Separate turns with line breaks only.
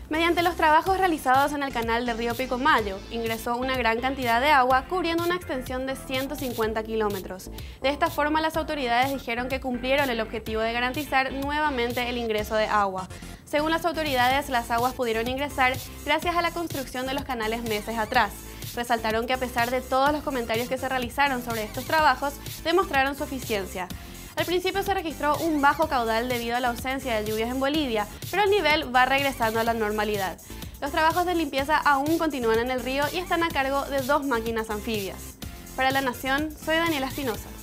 Mediante los trabajos realizados en el canal del río Pilcomayo, ingresó una gran cantidad de agua cubriendo una extensión de 150 kilómetros. De esta forma, las autoridades dijeron que cumplieron el objetivo de garantizar nuevamente el ingreso de agua. Según las autoridades, las aguas pudieron ingresar gracias a la construcción de los canales meses atrás. Resaltaron que a pesar de todos los comentarios que se realizaron sobre estos trabajos, demostraron su eficiencia. Al principio se registró un bajo caudal debido a la ausencia de lluvias en Bolivia, pero el nivel va regresando a la normalidad. Los trabajos de limpieza aún continúan en el río y están a cargo de 2 máquinas anfibias. Para La Nación, soy Daniela Espinosa.